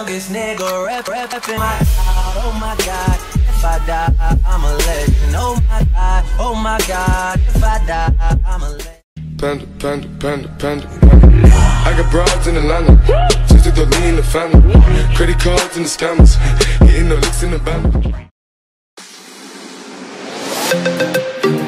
youngest nigga reppin' my God. Oh my God, if I die, I'm a legend. Oh my God, if I die, I'm a legend. Panda, panda, panda, panda. I got broads in Atlanta, just to the lean in the family. Credit cards and the scammers, hitting the licks in the band.